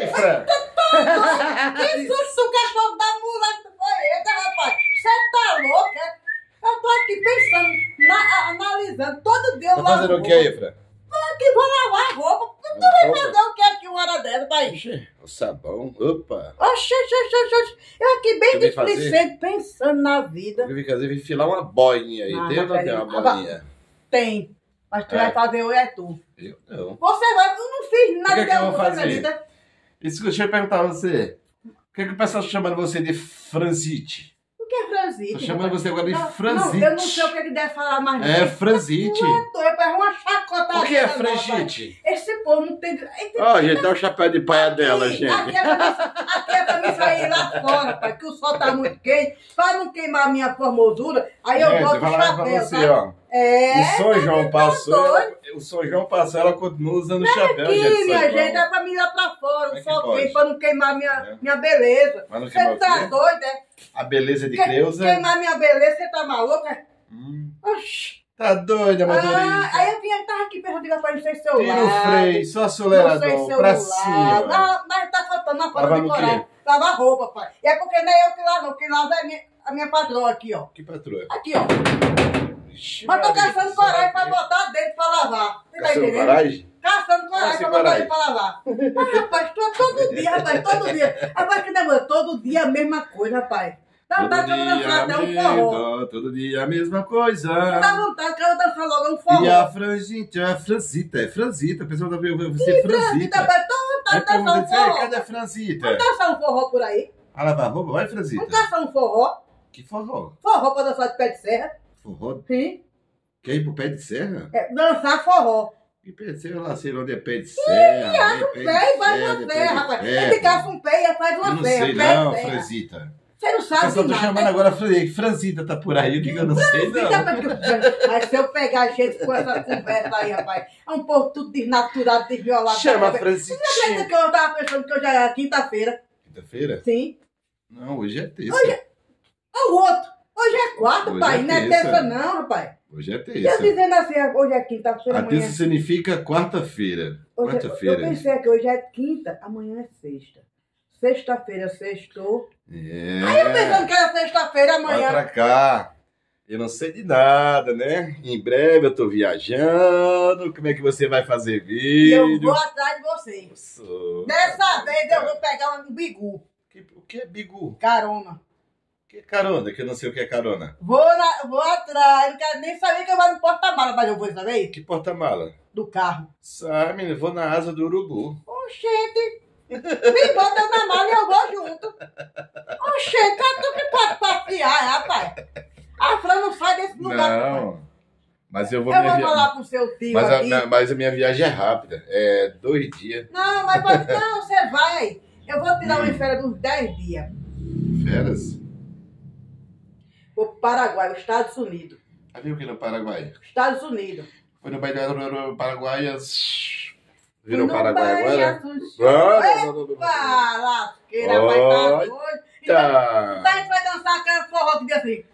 Ei, Fran! Que susto, o cachorro da muleta foi esse, rapaz? Você tá louca? Eu tô aqui pensando, analisando todo dia. Tá fazendo o que aí, Fran? Tô aqui, vou lavar a roupa. Tu vai fazer o que aqui uma hora dessa, pai? Ixi, o sabão, opa. Oxe. Eu aqui bem Eu vim fazer? displicente, pensando na vida. O que eu vim fazer? Vim filar uma boinha aí. Ah, Tem ou não mas tem uma peraí. boinha? Tem. Mas tu É. vai fazer hoje é tu. Eu não. Você vai, eu não fiz nada. O que é que eu vou você fazer? acredita? Isso, deixa eu perguntar a você. Por que o pessoal tá chamando você de Franzite? O que é Franzite? Tô chamando você agora de Não, Franzite. eu não sei o que ele deve falar mais. não. É Franzite. Tu é para uma chacota. O que é Frangite? Esse povo não tem... Ó, gente, dá o chapéu de paia dela, gente. Aqui é pra mim sair lá fora, pai, que o sol tá muito quente, pra não queimar a minha formosura, aí eu Gente, boto o vai lá pra chapéu, você, sabe? ó. É, O São João passou, doido. o São João passou, ela continua usando o chapéu, aqui, gente. minha São João. gente, é pra mim ir lá pra fora, Como é o que sol pode? quente, pra não queimar minha beleza. Mas não queimar Você o tá quê? doido, é? A beleza de Creuza. Queimar minha beleza, você tá maluca? Hum, Oxi. tá doida, motorista. Aí eu tava aqui perguntando, rapaz, não sei se eu Tira o freio, só não sei acelerador, se eu pra lavo. cima. Ah, mas tá faltando uma falta Lavar de no coragem. quê? Lavar roupa, pai. E é porque não é eu que lavo, não. Quem lava é a minha patroa aqui, ó. Que patroa? Aqui, ó. Ixi, Mas tô Maria, caçando você coragem sabe. pra botar dentro pra lavar. Você tá Caçando entendendo? coragem? Caçando coragem Caça pra botar coragem. dentro pra lavar. Ah, rapaz, todo dia, rapaz, todo dia. Rapaz, que negócio, todo dia a mesma coisa, rapaz. Dá vontade que eu vou dançar até um forró. Todo dia a mesma coisa. Dá vontade que eu vou dançar logo um forró. E a Franzita, é Franzita, a pessoa tá vendo você Franzita. Rapaz, tô Aí dançando pergunta um assim, "Ei, forró. cadê a Franzita? Vamos dançar um forró por aí? A lavar roupa, vai Franzita. Vamos dançar um forró. Que forró? Forró pra dançar de pé de serra. Forró? Sim. Quer ir pro pé de serra? É, dançar forró. Que pé de serra? Eu lá sei onde é pé de serra. Acha um pé e faz uma serra, rapaz. Ele caça um pé e faz Eu uma não serra. sei pé não, de serra. Franzita. Você não Eu sabe só tô nada. chamando agora Franzita, tá por aí, eu digo, eu não sei não. Mas se eu pegar gente com essa conversa aí, rapaz, é um povo tudo desnaturado, desviolado. Chama a Você Franzitinha. acredita que eu tava pensando que hoje era quinta-feira? Quinta-feira? Sim. Não, hoje é terça. É o outro. Hoje é quarta, Hoje pai. é Não é terça. terça não, rapaz. Hoje é Eu terça. dizendo assim, hoje é quinta-feira, A amanhã... terça significa quarta-feira. Hoje, eu Quarta-feira. pensei que hoje é quinta, amanhã é sexta. Sexta-feira, sextou. É. Aí eu pensando que era sexta-feira, Vai amanhã. pra cá. Eu não sei de nada, né? Em breve eu tô viajando. Como é que você vai fazer E eu vídeo? vou atrás de você. Sou- Dessa vez eu vou pegar um bigu. O que é bigu? Carona. O que é carona? Que eu não sei o que é carona. Vou atrás. Não quero nem saber que eu vou no porta-mala, mas eu vou saber? Que porta-mala? Do carro. Sabe, menino, eu vou na asa do urubu. Oxente. Me bota na mala e eu vou junto. Oxente, tu que pode passear, rapaz. A Fran não sai desse lugar. rapaz. Não. Mas eu vou Eu minha vou viagem. falar com o seu tio Mas aqui. mas a minha viagem é rápida. É 2 dias. Não, mas não, você vai. Eu vou tirar uma férias de uns 10 dias. Férias? Vou pro Paraguai, os Estados Unidos. Havia o que no Paraguai? Estados Unidos. Foi no Paraguai. Virou No Paraguai Bahia, agora? Assunção. Epa, lasqueira, vai estar Oi. doido. Então a Tá. gente vai dançar aquela forró que diz assim,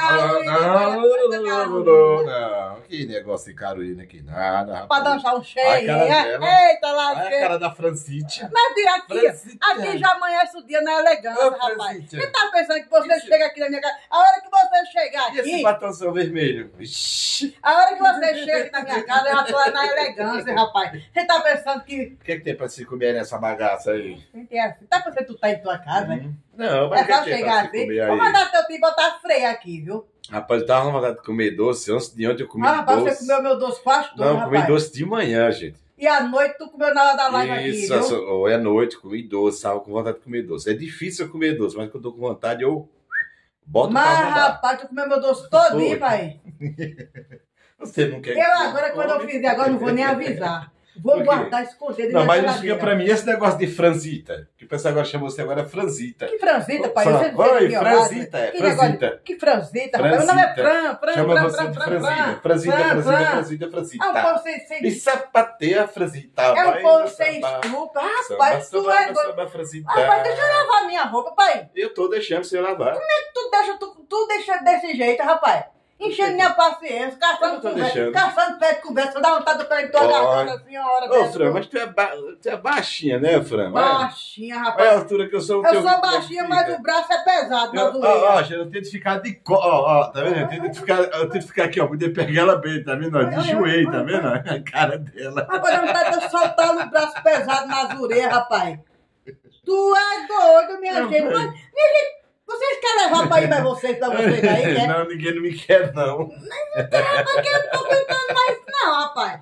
Não. Que negócio de Carolina aqui, nada. Pra rapaz. dançar um Ai, cheio. cara dela. Eita, Olha a lasqueira. cara da Francite. Mas aqui Francita. já amanhece o dia na elegância, Ô, rapaz. Francita. Você tá pensando que você Isso. chega aqui na minha casa? A hora que você chegar E esse aqui, batomzão vermelho? Ixi. a hora que você chega aqui na minha casa, eu já tô lá na elegância, rapaz. Você tá pensando que... O que é que tem pra se comer nessa bagaça aí? Tá pensando que tu tá em tua casa, hein? Não, mas É o que só é que tem chegar pra se assim. comer Vou aí? mandar teu tio botar freio aqui, viu? Rapaz, eu tava com vontade de comer doce. Antes de ontem eu comi Ah, rapaz, doce. você comeu meu doce quase todo, Não, rapaz. comi doce de manhã, gente. E à noite tu comeu na hora da live aqui, Isso, viu? ou é noite, comi doce, tava com vontade de comer doce. É difícil eu comer doce, mas quando eu tô com vontade eu boto pra Mas, rodar. rapaz, tu comeu meu doce todinho, Foi. pai. Você não quer Eu agora, quando eu fizer agora, não vou nem avisar. Vou Por quê? guardar escondido Não, na mas geladeira. explica pra mim esse negócio de Franzita. Que o pessoal agora chama você agora Franzita. Que franzita, pai? Fala, Você não oi, tem violado, Franzita, né? é, Que negócio Franzita. de- Que franzita, rapaz? Meu nome é Chama você de Franzita. Franzita. É um povo sem E sapateia, Franzita. É um vai povo no sem samba. escrúpulo. Samba, Rapaz, tu é samba, doido. samba, Franzita. Rapaz, deixa eu lavar minha roupa, pai. Eu tô deixando você lavar. Tu deixa desse jeito, rapaz. enchendo minha paciência, Eu tô deixando. caçando pé de conversa, dá vontade de perguntar da senhora. Ô, Fran, mas tu é baixinha, né, Fran? Baixinha, Olha a rapaz. altura que eu sou. Eu sou baixinha, mas o braço é pesado na zoeira. Eu tento ficar de ó, tá vendo? Eu tento ficar aqui, ó, poder pegar ela bem, tá vendo? De joelho, tá vendo? A cara dela. Rapaz, dá vontade de soltar o braço pesado na orelhas, rapaz. Tu é doido, minha gente. Mas, minha gente, vocês querem levar pra ir pra vocês aí, quer? Não, ninguém não me quer, não. Rapaz, que eu não tô aguentando mais, não, rapaz.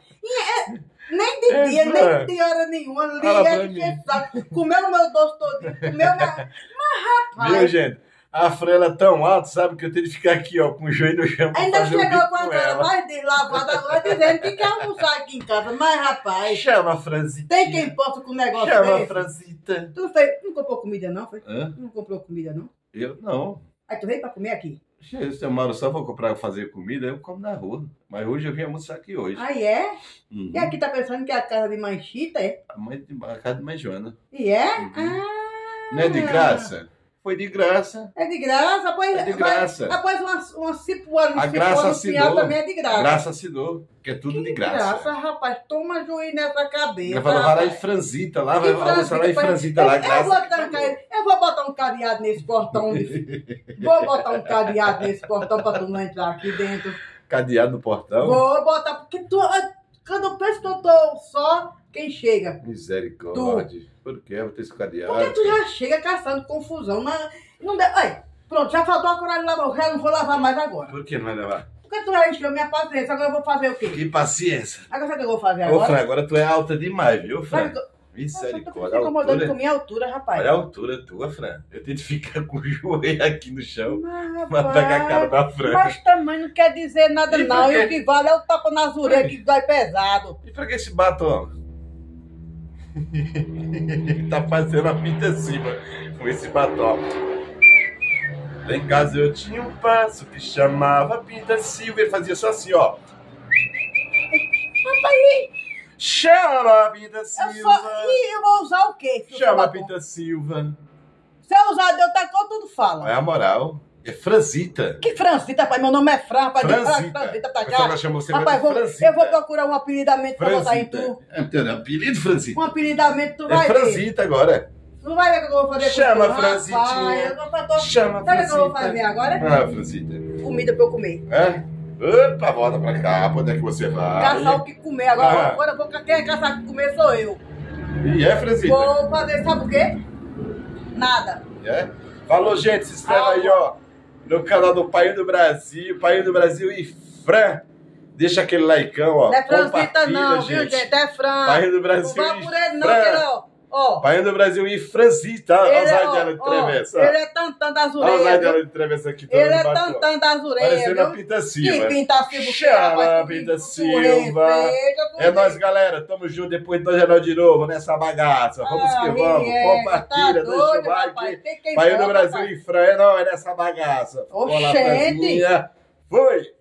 Nem de dia, nem de hora nenhuma. Liga, sabe? Comeu o meu doce todinho, comeu minha... Mas, rapaz... Viu, gente? A Fran, ela é tão alta, sabe, que eu tenho que ficar aqui, ó, com o joelho no chão. Ainda chegou com a cara mais deslavada agora, dizendo que quer almoçar aqui em casa. Mas, rapaz... Chama a Franzita. Tem quem possa com o negócio Chama desse? a Franzita. Tu não comprou comida, não, foi? Hã? Não comprou comida, não? Eu não. Aí tu veio pra comer aqui? Se eu moro só pra fazer comida, eu como na rua. Mas hoje eu vim almoçar aqui hoje. Aí é? Uhum. E aqui tá pensando que é a casa de Manchita, é? A casa de mãe Joana. E é? Uhum. Ah! Não é de graça? Foi de graça. É de graça, pois... É de graça. Após uma cipuana, A graça assinou. também é de graça. Graça assinou, que é tudo de graça. Rapaz, toma juiz nessa cabeça. Vai lá em Franzita, lá, vai almoçar lá em Franzita, lá, graça. Eu vou botar um cadeado nesse portão. Vou botar um cadeado nesse portão pra tu não entrar aqui dentro. Cadeado no portão? Vou botar, porque quando eu penso que eu tô só, quem chega? Misericórdia. Por que eu ter esse cadeado? Porque tu já chega caçando confusão. Não deu. Aí, pronto, já faltou a coragem de lavar. Eu já não vou lavar mais agora. Por que não vai levar? Porque tu já encheu minha paciência, agora eu vou fazer o quê? Que paciência. Agora sabe o que eu vou fazer Ô, agora? Fran, agora tu é alta demais, viu, Fran? Você Misericórdia. tá incomodando com minha altura, rapaz. Olha a altura tua, Fran. Eu tenho que ficar com o joelho aqui no chão. Mas, Pra pegar a cara da Fran. Mas também não quer dizer nada, E não. por quê? E o que vale é o tapa nas orelhas que vai pesado. E pra que esse batom? Tá fazendo a pinta acima com esse batom. Lá em casa eu tinha um passo que chamava Pinta Silva. Ele fazia só assim, ó. Rapaz, Chama a Pinta Silva. e eu vou usar o quê? Chama a Pinta Silva. Se eu usar Deus tacou, tudo fala. É a moral. É Franzita. Que Franzita, rapaz? Meu nome é Fran, rapaz. Franzita. Franzita pra A pessoa cá. chamou você Rapaz, de Franzita. eu vou procurar um apelidamento pra botar em tu. É teu apelido, Franzita. Um apelidamento tu É vai ver. Franzita agora. Tu vai ver o que eu vou fazer Chama com tu. Franzitinha. Chama Sabe o que eu vou Franzita. fazer agora? Ah, Franzita. Comida pra eu comer. É? Opa, volta pra cá. Pra onde é que você vai? Caçar o que comer. Agora eu vou quem é caçar o que comer sou eu. E é, Franzita? Vou fazer, sabe o quê? Nada. É? Falou, gente. Se inscreve aí, ó. No canal do Pai do Brasil. Pai do Brasil e Fran. Deixa aquele likeão, ó. Não é Franzita Compartilha, não, viu, gente? É Fran. Pai do Brasil Não vá e por ele não, Fran. que ele, ó. Pai do Brasil e Franzita. Olha Ele os é, olhos dela de travessa. ele é tantão das Olha os orelhas, olhos viu? dela de travessa aqui. toda Ele é debaixo, ó. tantão das orelhas, Parecendo a viu? Pinta Que Silva. Pinta Silva. Chama, Pinta Silva. É nóis, galera. Tamo junto. Depois do jornal de novo nessa bagaça. Vamos que vamos. Compartilha, deixa o like. Pai do Brasil e Fran. É nóis nessa bagaça. Oxente. Olá, Franzinha. Foi.